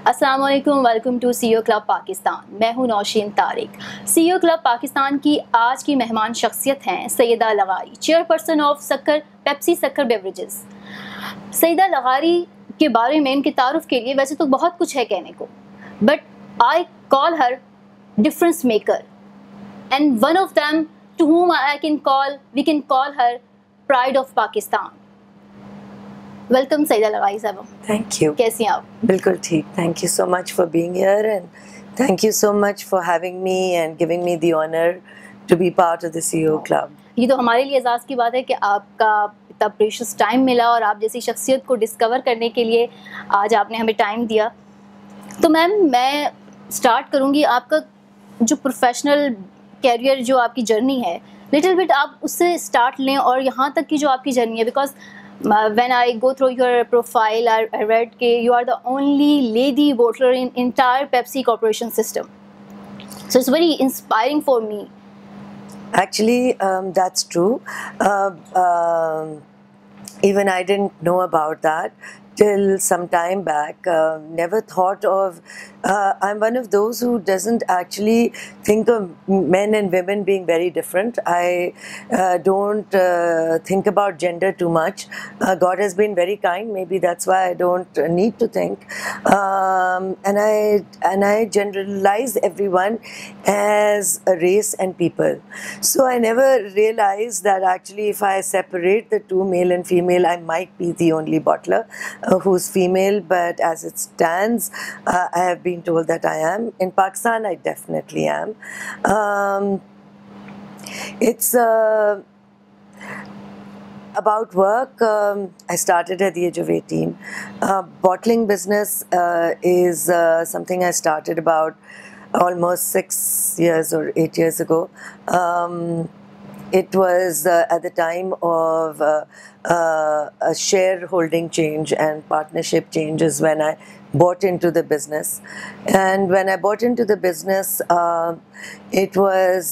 अस्सलाम वालेकुम, welcome to CEO club Pakistan. मैं हूं नौशीन तारिक। सीईओ क्लब पाकिस्तान की आज की मेहमान शख्सियत हैं सैयदा लगारी, chairperson of Sukkur beverages. Syeda लगारी के बारे में, इनके तारुफ के लिए वैसे तो बहुत कुछ है कहने को, but I call her difference maker and one of them to whom we can call her pride of Pakistan. Welcome Saeeda लगारी साहब। Thank you. कैसी हैं आप? बिल्कुल ठीक। Thank you so much for being here and thank you so much for having me and giving me the honour to be part of the CEO club. ये तो हमारे लिए एजाज़ की बात है कि आपका इतना प्रीशियस टाइम मिला और आप जैसी शख्सियत को डिस्कवर करने के लिए आज आपने हमें टाइम दिया। तो मैम, मैं स्टार्ट करूँगी आपका जो प्रोफेशनल कैरियर, जो आपकी जर्नी है, लिटिल बिट आप उससे स्टार्ट लें और यहाँ तक की जो आपकी जर्नी है, because when I go through your profile, I read that you are the only lady bottler in entire Pepsi Corporation system. So it's very inspiring for me. Actually, that's true. Even I didn't know about that till some time back. Never thought of. I'm one of those who doesn't actually think of men and women being very different. I don't think about gender too much. God has been very kind. Maybe that's why I don't need to think. And I generalize everyone as a race and people. So I never realized that actually, if I separate the two, male and female, I might be the only bottler who's female. But as it stands, I have been told that I am. In Pakistan, I definitely am. It's about work. I started at the age of 18. Bottling business is something I started about almost 6 years or 8 years ago. It was at the time of a shareholding change and partnership changes when I bought into the business. And when I bought into the business, it was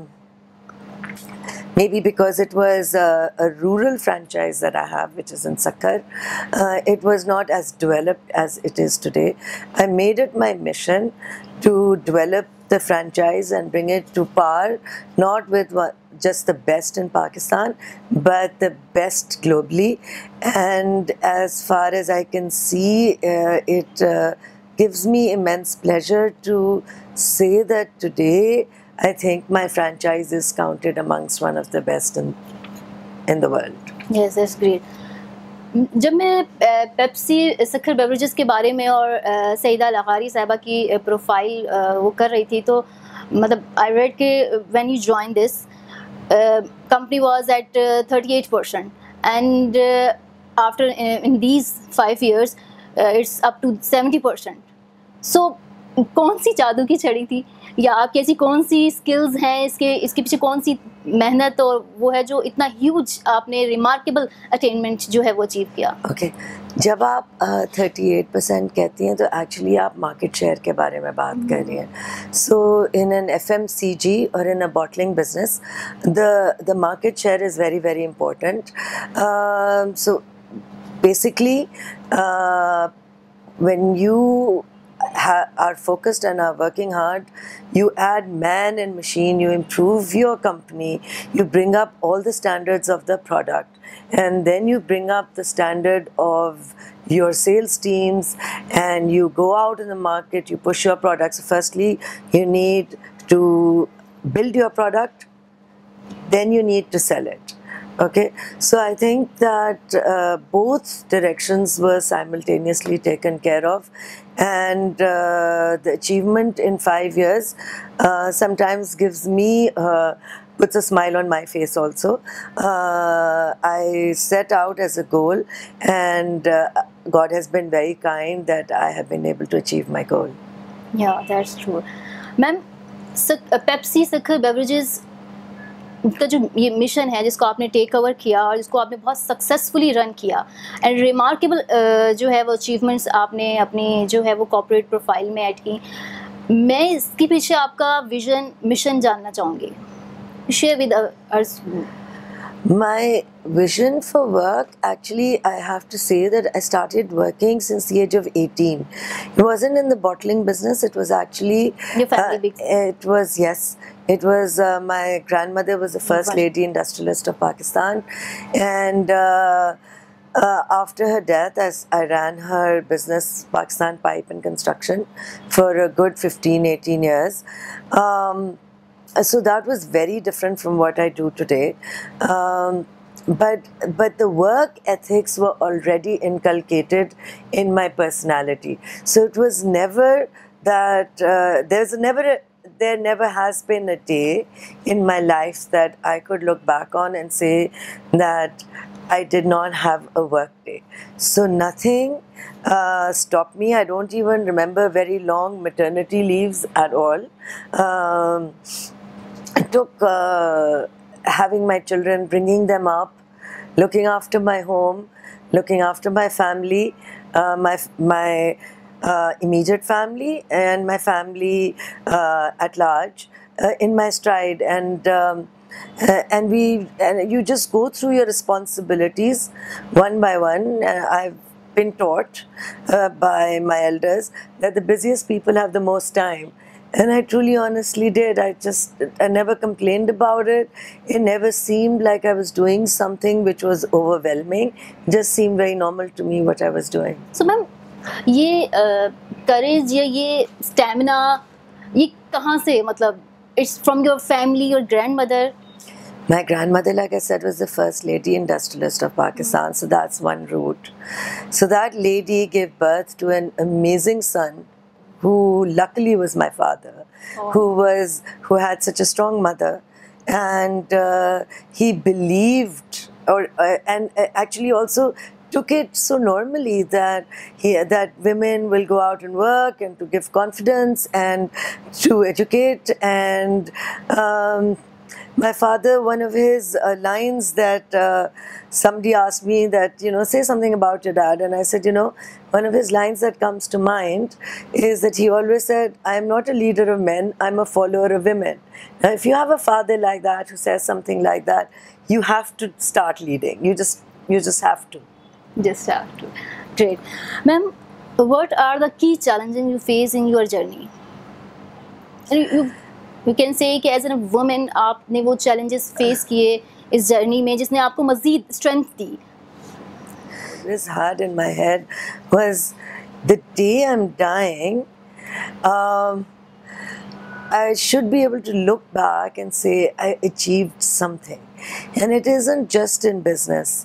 maybe because it was a rural franchise that I have, which is in Sukkur. It was not as developed as it is today. I made it my mission to develop the franchise and bring it to par, not with just the best in Pakistan, but the best globally. And as far as I can see, it gives me immense pleasure to say that today I think my franchise is counted amongst one of the best in the world. Yes, that's great. जब मैं Pepsi सक्कर beverages के बारे में और सईदा लगारी साहिबा की profile वो कर रही थी, तो मतलब आई रेड के when you join this company was at 38% and after in these 5 years it's up to 70%. So कौन सी जादू की छड़ी थी, या आपकी ऐसी कौन सी स्किल्स हैं, इसके पीछे कौन सी मेहनत और वो है जो इतना ह्यूज आपने रिमार्केबल अटेनमेंट जो है वो अचीव किया? ओके, जब आप 38% कहती हैं तो एक्चुअली आप मार्केट शेयर के बारे में बात कर रही हैं. सो इन एन FMCG और in a bottling business the market share is very very important. So basically when you are focused and are working hard, you add man and machine, you improve your company, you bring up all the standards of the product, and then you bring up the standard of your sales teams, and you go out in the market, you push your products. Firstly, you need to build your product, then you need to sell it. Okay, so I think that both directions were simultaneously taken care of, and the achievement in 5 years sometimes gives me puts a smile on my face also. I set out as a goal, and God has been very kind that I have been able to achieve my goal. Yeah, that's true. Ma'am, Pepsi Sukkur Beverages का जो ये mission है जिसको आपने take over किया और जिसको आपने बहुत सक्सेसफुली रन किया, एंड रिमार्केबल जो है वो अचीवमेंट्स आपने अपनी जो है वो कॉर्पोरेट प्रोफाइल में ऐड की, मैं इसके पीछे आपका विजन मिशन जानना चाहूँगी. Share with us. My vision for work, actually, I have to say that I started working since the age of 18. It wasn't in the bottling business, it was actually... Your family big? It was, yes. It was, my grandmother was the first lady industrialist of Pakistan. And after her death, as I ran her business, Pakistan Pipe and Construction, for a good 15, 18 years. So that was very different from what I do today. But the work ethics were already inculcated in my personality. So it was never that there never has been a day in my life that I could look back on and say that I did not have a work day. So nothing stopped me. I don't even remember very long maternity leaves at all. I took having my children, bringing them up, looking after my home, looking after my family, my immediate family and my family at large in my stride. And you just go through your responsibilities one by one. I've been taught by my elders that the busiest people have the most time. And I truly, honestly did. I never complained about it. It never seemed like I was doing something which was overwhelming. It just seemed very normal to me what I was doing. So, ma'am, ये courage या ये stamina ये कहाँ से, मतलब it's from your family, your grandmother? My grandmother, like I said, was the first lady industrialist of Pakistan. So that's one route. So that lady gave birth to an amazing son, who luckily was my father, who had such a strong mother, and he believed, and actually also took it so normally that women will go out and work, and to give confidence and to educate. And my father, one of his lines that somebody asked me that, say something about your dad. And I said, one of his lines that comes to mind is that he always said, I am not a leader of men, I'm a follower of women. Now, if you have a father like that who says something like that, you have to start leading. You just have to. Just have to. Great. Ma'am, what are the key challenges you face in your journey? You can say कि as a woman आपने वो challenges face किए इस journey में जिसने आपको मज़ीद strength the. What was hard in my head was the day I'm dying, I should be able to look back and say I achieved something. And it isn't just in business.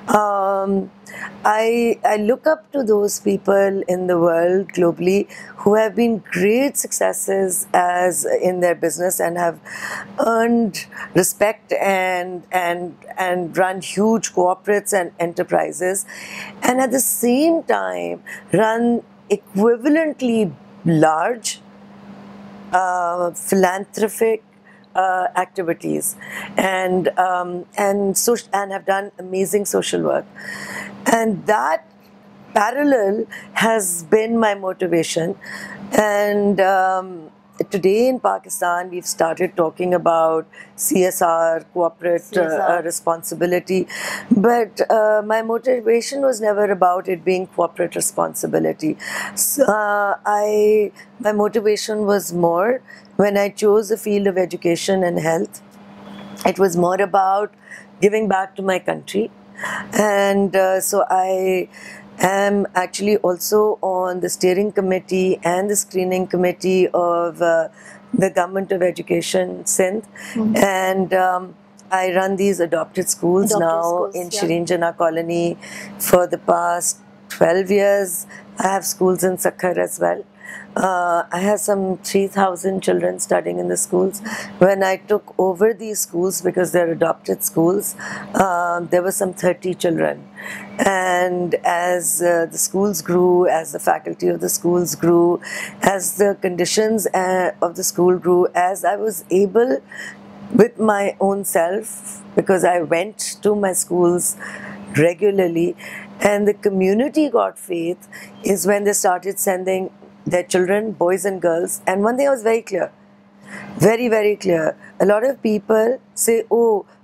I look up to those people in the world globally who have been great successes as in their business and have earned respect and run huge corporates and enterprises, and at the same time run equivalently large philanthropic activities and have done amazing social work. And that parallel has been my motivation. And today in Pakistan, we've started talking about CSR, corporate responsibility. But my motivation was never about it being corporate responsibility. So, my motivation was more when I chose the field of education and health. It was more about giving back to my country. And so I am actually also on the steering committee and the screening committee of the Government of Education, Sindh. And I run these adopted schools in Shireen Jana Colony for the past 12 years. I have schools in Sukkur as well. I have some 3,000 children studying in the schools. When I took over these schools, because they're adopted schools, there were some 30 children. And as the schools grew, as the faculty of the schools grew, as the conditions of the school grew, as I was able with my own self, because I went to my schools regularly, and the community got faith, is when they started sending their children, boys and girls. And one thing was very clear, very, very clear. A lot of people say, oh,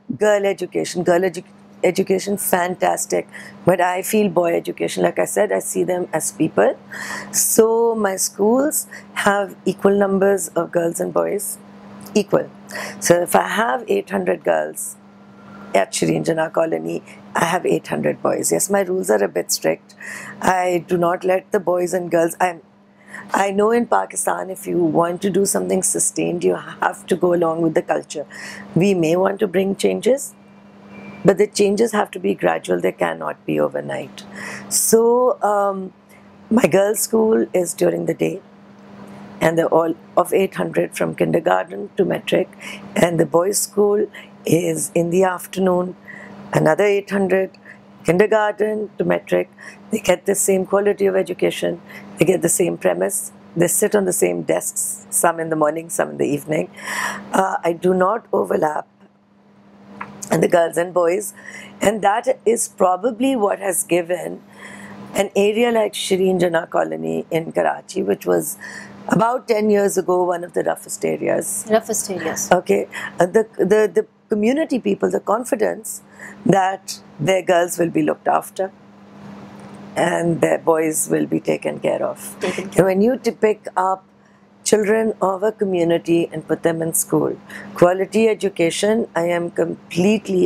Education, fantastic. But I feel boy education, like I said, I see them as people. So my schools have equal numbers of girls and boys, equal. So if I have 800 girls at Shireen Jana Colony, I have 800 boys. Yes, my rules are a bit strict. I do not let the boys and girls. I know in Pakistan, if you want to do something sustained, you have to go along with the culture. We may want to bring changes, but the changes have to be gradual. They cannot be overnight. So my girls' school is during the day, and they're all of 800 from kindergarten to metric, and the boys' school is in the afternoon, another 800, kindergarten to metric. They get the same quality of education, they get the same premise, they sit on the same desks, some in the morning, some in the evening. I do not overlap and the girls and boys, and that is probably what has given an area like Shireen Jana Colony in Karachi, which was about 10 years ago one of the roughest areas. Roughest areas. Okay, the community people, the confidence that their girls will be looked after and their boys will be taken care of. When you pick up children of a community and put them in school, quality education, I am completely,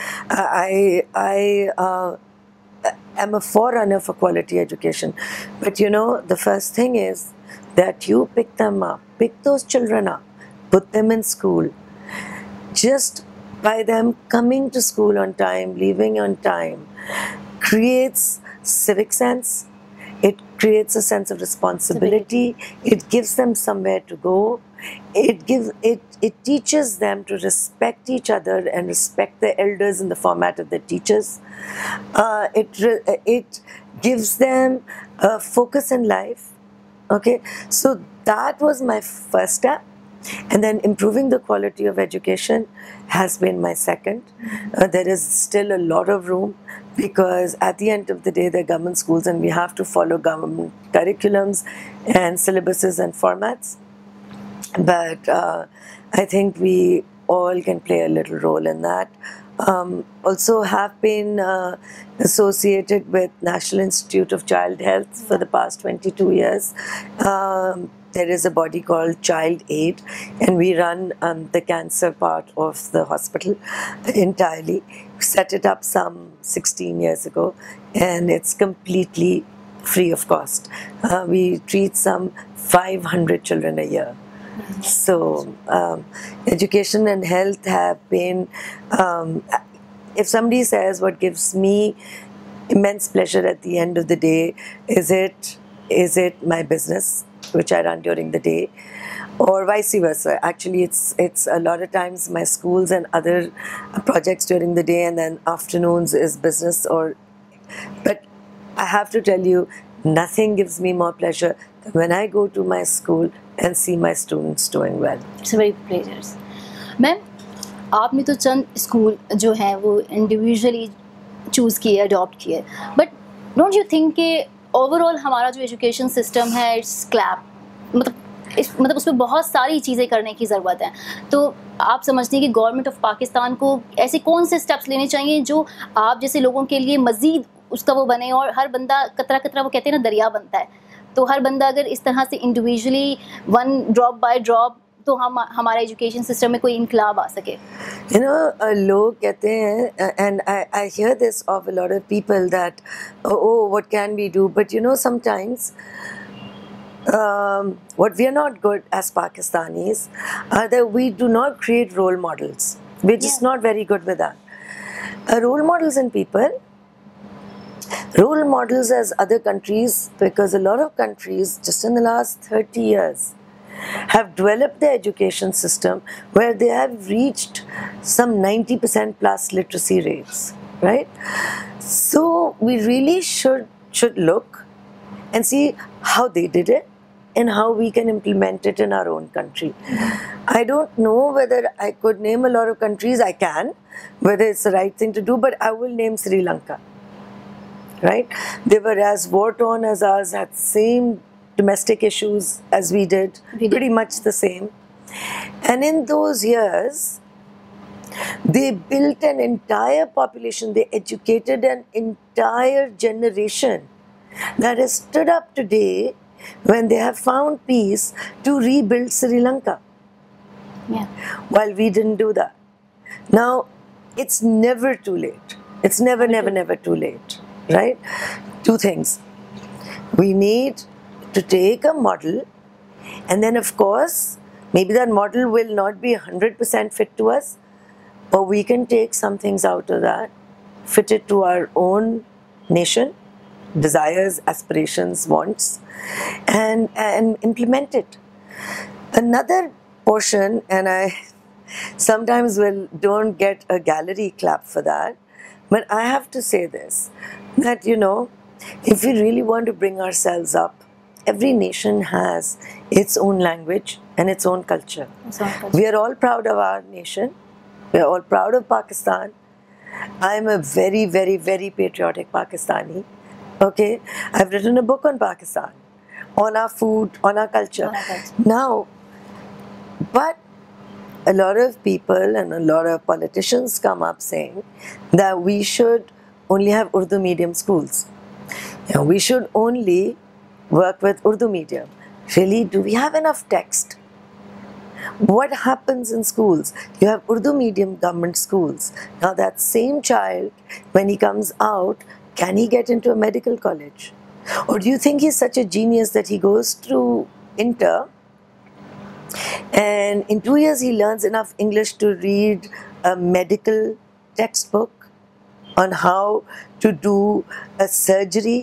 I'm a forerunner for quality education. But you know, the first thing is that you pick them up, pick those children up, put them in school. Just by them coming to school on time, leaving on time, creates civic sense. It creates a sense of responsibility. It gives them somewhere to go. It teaches them to respect each other and respect the elders in the format of the teachers. It gives them a focus in life. Okay, so that was my first step. And then improving the quality of education has been my second. There is still a lot of room because at the end of the day, they're government schools and we have to follow government curriculums and syllabuses and formats. But I think we all can play a little role in that. Also have been associated with National Institute of Child Health for the past 22 years. There is a body called Child Aid, and we run the cancer part of the hospital entirely. We set it up some 16 years ago, and it's completely free of cost. We treat some 500 children a year. So education and health have been, if somebody says what gives me immense pleasure at the end of the day, is it my business, which I run during the day, or vice versa. Actually, it's a lot of times my schools and other projects during the day, and then afternoons is business. But I have to tell you, nothing gives me more pleasure than when I go to my school and see my students doing well. It's a very pleasure. Ma'am, आपने तो चंद school जो हैं वो individually choose किए, adopt किए, but don't you think कि overall हमारा जो एजुकेशन सिस्टम है इट्स क्लैप, मतलब उसमें बहुत सारी चीज़ें करने की ज़रूरत है. तो आप समझते हैं कि गवर्नमेंट ऑफ पाकिस्तान को ऐसे कौन से स्टेप्स लेने चाहिए जो आप जैसे लोगों के लिए मज़ीद उसका वो बने, और हर बंदा कतरा कतरा वो कहते हैं ना दरिया बनता है, तो हर बंदा अगर इस तरह से individually one drop by drop तो हम हमारे एजुकेशन सिस्टम में कोई इनकलाब आ सके. You know, लोग कहते हैं, and I hear this of a lot of people that, oh, what can we do? But you know, sometimes what we are not good as Pakistanis are that we do not create role models. We're just not very good with that. Role models in people, role models as other countries, because a lot of countries just in the last 30 years have developed their education system where they have reached some 90% plus literacy rates, right? So we really should look and see how they did it and how we can implement it in our own country. I don't know whether I could name a lot of countries. I can, whether it's the right thing to do, but I will name Sri Lanka, right? They were as war-torn as us, had the same domestic issues as we did, pretty much the same. And in those years, They built an entire population, they educated an entire generation that has stood up today when they have found peace to rebuild Sri Lanka. Yeah. While we didn't do that. Now, it's never too late. It's never too late, right? Two things. We need to take a model, and then of course, maybe that model will not be 100% fit to us, but we can take some things out of that, fit it to our own nation, desires, aspirations, wants, and implement it. Another portion, and I sometimes don't get a gallery clap for that, but I have to say this, that if we really want to bring ourselves up, every nation has its own language and its own culture. We are all proud of our nation. We are all proud of Pakistan. I am a very, very, very patriotic Pakistani. Okay, I've written a book on Pakistan, on our food, on our culture. Now, but a lot of people and a lot of politicians come up saying that we should only have Urdu medium schools. We should only work with Urdu medium. Really, do we have enough text? What happens in schools? You have Urdu medium government schools. Now that same child, when he comes out, can he get into a medical college? Or do you think he's such a genius that he goes through Inter and in 2 years he learns enough English to read a medical textbook on how to do a surgery?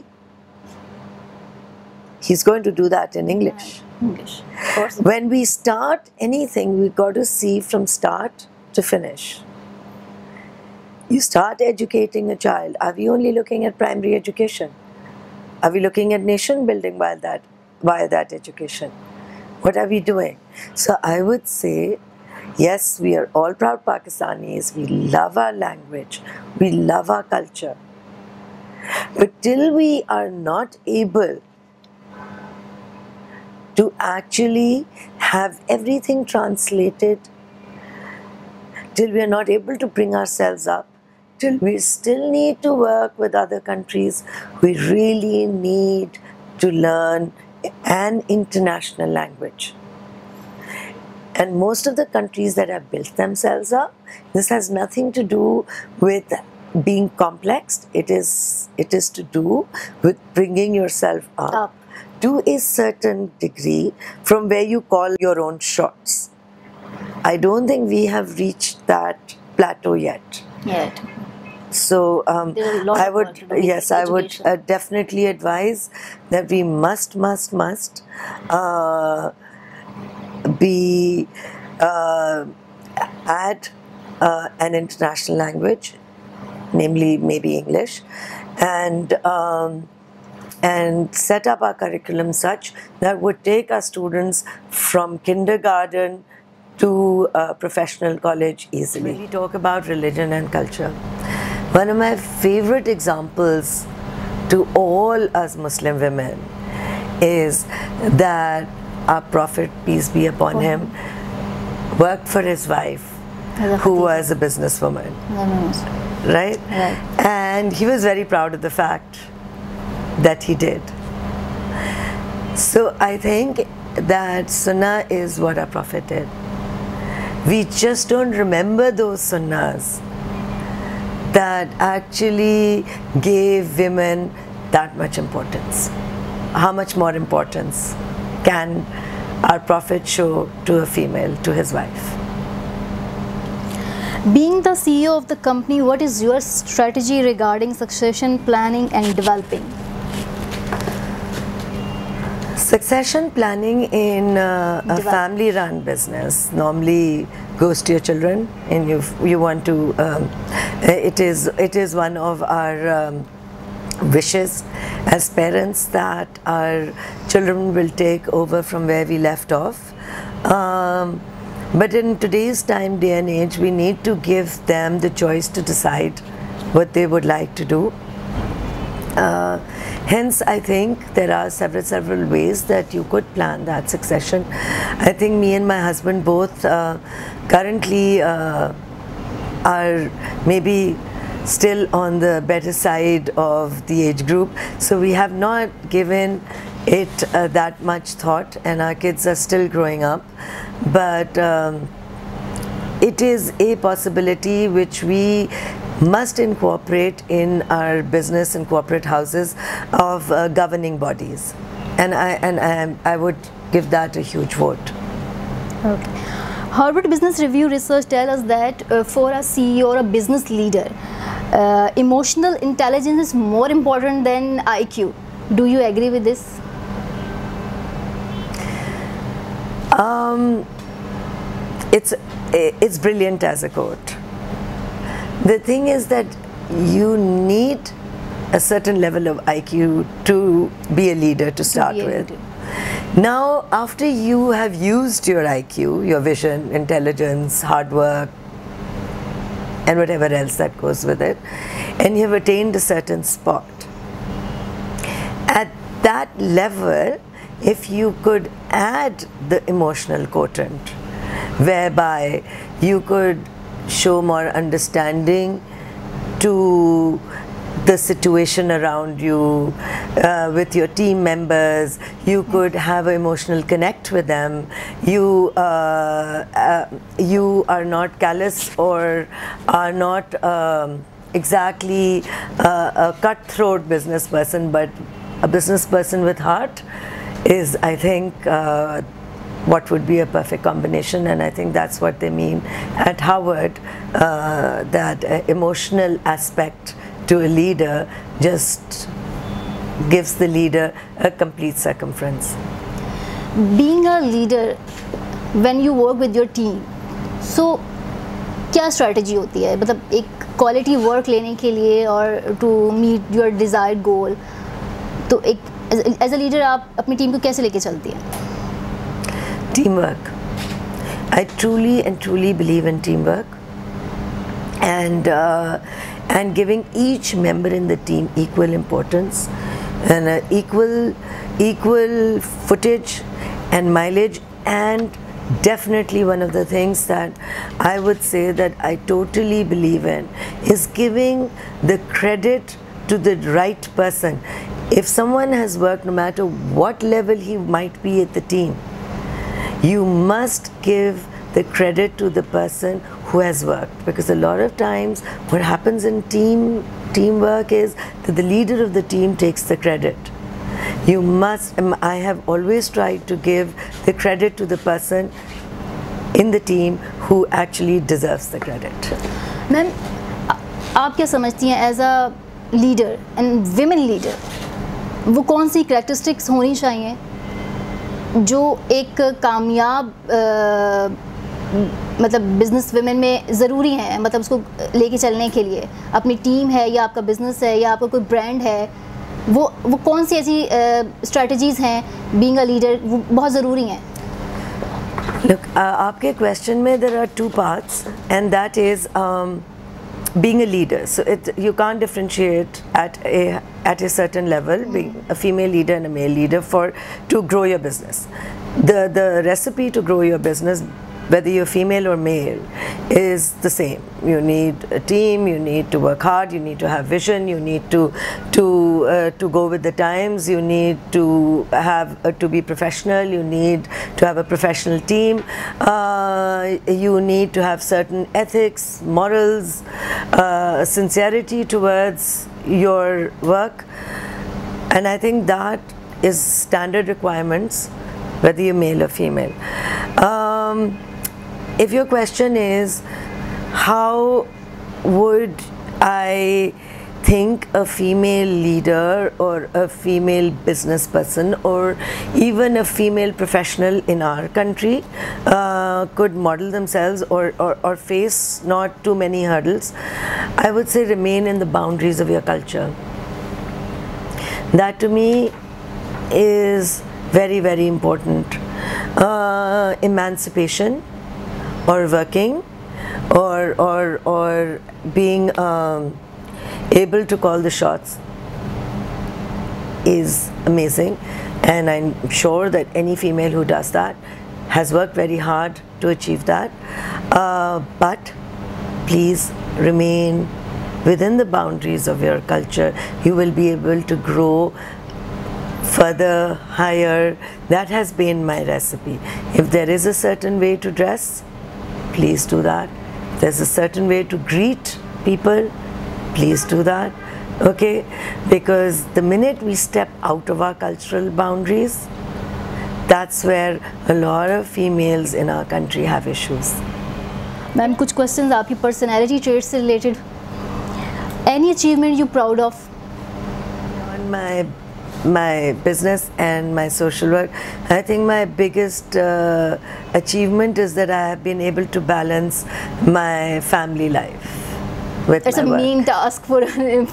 He's going to do that in English. English. Of course. When we start anything, we've got to see from start to finish. You start educating a child. Are we only looking at primary education? Are we looking at nation building via that education? What are we doing? So I would say, yes, we are all proud Pakistanis. We love our language. We love our culture. But till we are not able to actually have everything translated, till we are not able to bring ourselves up, till we still need to work with other countries, we really need to learn an international language. And most of the countries that have built themselves up, this has nothing to do with being complex. It is to do with bringing yourself up to a certain degree from where you call your own shots. I don't think we have reached that plateau yet. So I would definitely advise that we must be add an international language, namely maybe English, and set up our curriculum such that would take our students from kindergarten to professional college easily. When we talk about religion and culture, one of my favorite examples to all us Muslim women is that our Prophet, peace be upon him, worked for his wife, who was a businesswoman, right? And he was very proud of the fact that he did. So I think that Sunnah is what our Prophet did. We just don't remember those Sunnahs that actually gave women that much importance. How much more importance can our Prophet show to a female, to his wife? Being the CEO of the company, what is your strategy regarding succession planning and developing? Succession planning in a family-run business normally goes to your children, and you want to. It is one of our wishes as parents that our children will take over from where we left off. But in today's day and age, we need to give them the choice to decide what they would like to do. Hence, I think there are several ways that you could plan that succession. I think me and my husband both currently are maybe still on the better side of the age group, so we have not given it that much thought, and our kids are still growing up, but it is a possibility which we must incorporate in our business and corporate houses of governing bodies, and I would give that a huge vote. Okay. Harvard Business Review research tells us that for a CEO or a business leader, emotional intelligence is more important than IQ. Do you agree with this? It's brilliant as a quote. The thing is that you need a certain level of IQ to be a leader to start with. Now, after you have used your IQ, your vision, intelligence, hard work, and whatever else that goes with it, and you have attained a certain spot, at that level, if you could add the emotional quotient, whereby you could show more understanding to the situation around you, with your team members, you could have an emotional connect with them, you are not callous or are not exactly a cutthroat business person, but a business person with heart is, I think, what would be a perfect combination, and I think that's what they mean at Harvard, that emotional aspect to a leader just gives the leader a complete circumference. Being a leader, when you work with your team, so क्या strategy होती है, मतलब एक quality work लेने के लिए और to meet your desired goal, तो एक as a leader आप अपनी टीम को कैसे लेके चलती हैं? Teamwork. I truly and truly believe in teamwork, and giving each member in the team equal importance and equal footage and mileage, and definitely one of the things that I would say that I totally believe in is giving the credit to the right person. If someone has worked, no matter what level he might be at the team, you must give the credit to the person who has worked, because a lot of times what happens in teamwork is that the leader of the team takes the credit. You must, I have always tried to give the credit to the person in the team who actually deserves the credit. Ma'am, आप क्या समझती हैं as a leader and women leader, वो कौन सी characteristics होनी चाहिए जो एक कामयाब मतलब बिजनेस वुमेन में ज़रूरी हैं, मतलब उसको लेके चलने के लिए, अपनी टीम है या आपका बिजनेस है या आपका कोई ब्रांड है, वो कौन सी ऐसी स्ट्रेटजीज़ हैं बीइंग अ लीडर वो बहुत ज़रूरी हैं? Look, आपके क्वेश्चन में there are two parts, and that is being a leader. So you can't differentiate at a certain level, being a female leader and a male leader to grow your business. The recipe to grow your business, whether you're female or male, is the same. You need a team, you need to work hard, you need to have vision, you need to go with the times, you need to be professional, you need to have a professional team, you need to have certain ethics, morals, sincerity towards your work, and I think that is standard requirements whether you're male or female. If your question is how would I think a female leader or a female business person or even a female professional in our country could model themselves or face not too many hurdles, I would say remain in the boundaries of your culture. That to me is very, very important. Emancipation or working or being able to call the shots is amazing, and I'm sure that any female who does that has worked very hard to achieve that, but please remain within the boundaries of your culture. You will be able to grow further, higher. That has been my recipe. If there is a certain way to dress, please do that. If there's a certain way to greet people, please do that. Okay? Because the minute we step out of our cultural boundaries, that's where a lot of females in our country have issues. Ma'am कुछ questions आपकी personality trait से related. Any achievement you proud of? On my business and my social work, I think my biggest achievement is that I have been able to balance my family life with It's my a work. mean task for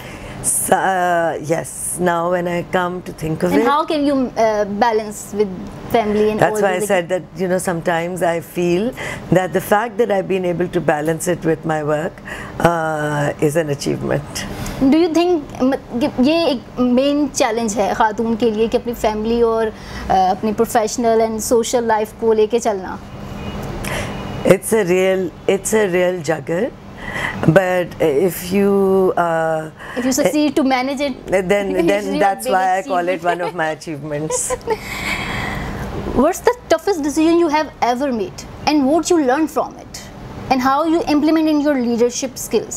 Yes, now when I come to think of and it, how can you balance with family and that's all why I these said that, you know, sometimes I feel that the fact that I've been able to balance it with my work is an achievement. Do you think ये एक main challenge है खातून के लिए कि अपनी family और अपनी professional and social life को लेके चलना? It's a real juggle. But if you succeed to manage it, then it's your that's big why I call it achievement. one of my achievements. What's the toughest decision you have ever made, and what you learned from it, and how you implement in your leadership skills?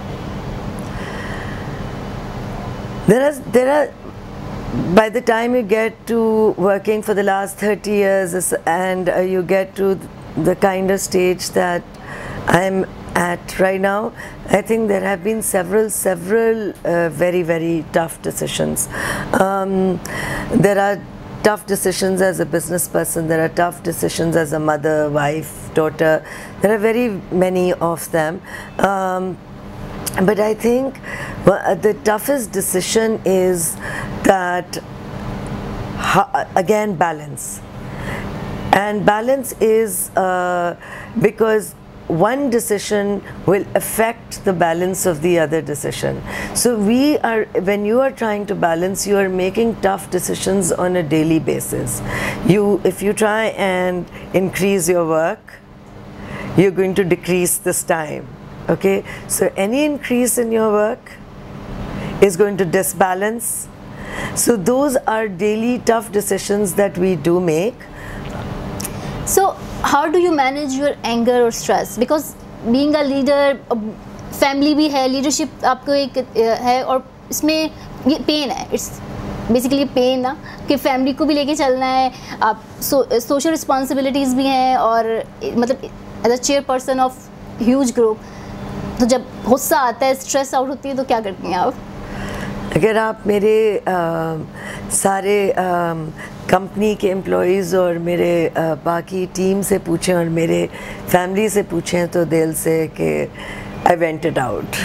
There are by the time you get to working for the last 30 years and you get to the kind of stage that I'm at right now, I think there have been several very, very tough decisions. There are tough decisions as a business person, there are tough decisions as a mother, wife, daughter. There are very many of them. But I think the toughest decision is that, again, balance. And balance is because one decision will affect the balance of the other decision. So when you are trying to balance, you are making tough decisions on a daily basis. If you try and increase your work, you're going to decrease this time. Okay, so any increase in your work is going to disbalance. So those are daily tough decisions that we do make. So how do you manage your anger or stress? Because being a leader, family भी है, leadership आपको एक है और इसमें ये pain है. It's basically pain ना कि family को भी लेके चलना है, आप social responsibilities भी हैं और मतलब as a chairperson of huge group, तो जब गुस्सा आता है, स्ट्रेस आउट होती है, तो क्या करती हैं आप? अगर आप मेरे सारे कंपनी के एम्प्लॉयज़ और मेरे बाकी टीम से पूछें और मेरे फैमिली से पूछें तो दिल से कि I went it out.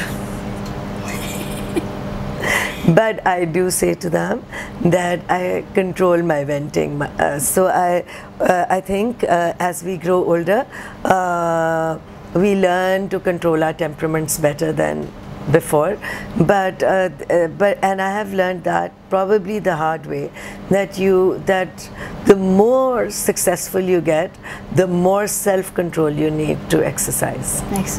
But I do say to them that I control my venting. So I think as we grow older, we learn to control our temperaments better than before. But and I have learned that probably the hard way, that the more successful you get, the more self-control you need to exercise.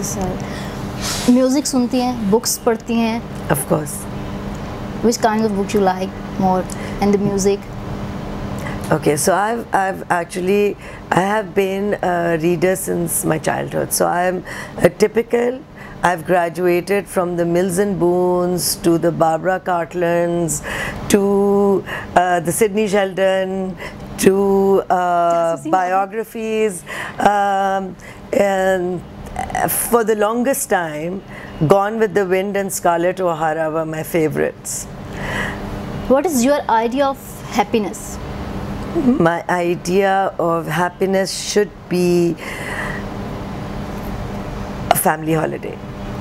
Music सुनती हैं, books पढ़ती हैं? Of course. Which kind of book you like more, and the music? Okay, so I have been a reader since my childhood. So I've graduated from the Mills and Boons to the Barbara Cartlands to the Sidney Sheldon to biographies, and for the longest time, Gone with the Wind and Scarlett O'Hara were my favorites. What is your idea of happiness? My idea of happiness should be a family holiday.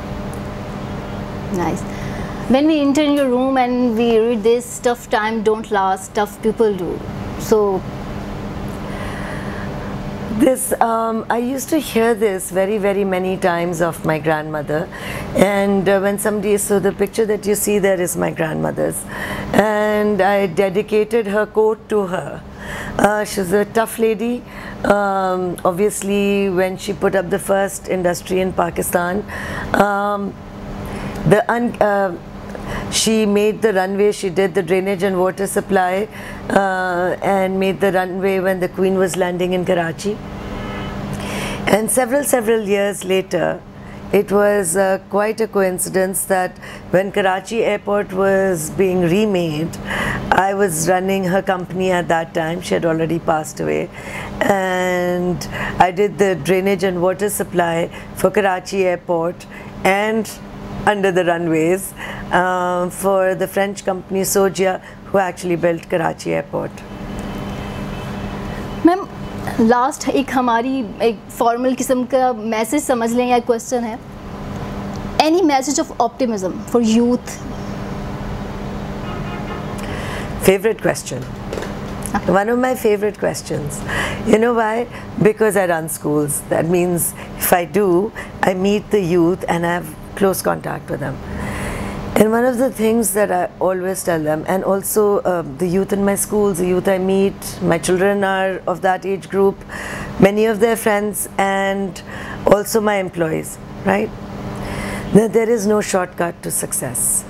Nice. When we enter in your room and we read this, tough time don't last, tough people do. So this, I used to hear this very, very many times of my grandmother, and when somebody, so the picture that you see there is my grandmother's, and I dedicated her quote to her. She's a tough lady. Obviously, when she put up the first industry in Pakistan, she made the runway, she did the drainage and water supply, and made the runway when the Queen was landing in Karachi. And several years later, it was quite a coincidence that when Karachi airport was being remade, I was running her company at that time. She had already passed away, and I did the drainage and water supply for Karachi airport and under the runways for the French company Sojia, who actually built Karachi airport. Ma'am last एक हमारी एक formal किस्म का message समझ लें या question है, any message of optimism for youth? Favorite question. One of my favorite questions. You know why? Because I run schools. That means if I do, I meet the youth and I have close contact with them. And one of the things that I always tell them, and also the youth in my schools, the youth I meet, my children are of that age group, many of their friends, and also my employees, right? That there is no shortcut to success.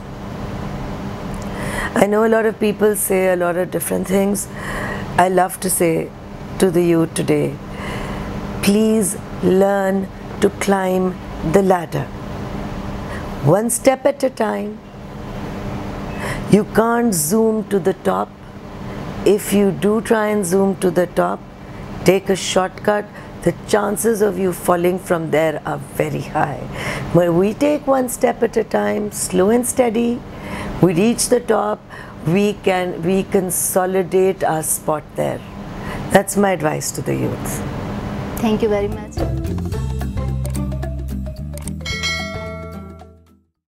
I know a lot of people say a lot of different things. I love to say to the youth today, please learn to climb the ladder. One step at a time. You can't zoom to the top. If you do try and zoom to the top, take a shortcut, the chances of you falling from there are very high. When we take one step at a time, slow and steady, we reach the top, we consolidate our spot there. That's my advice to the youth. Thank you very much.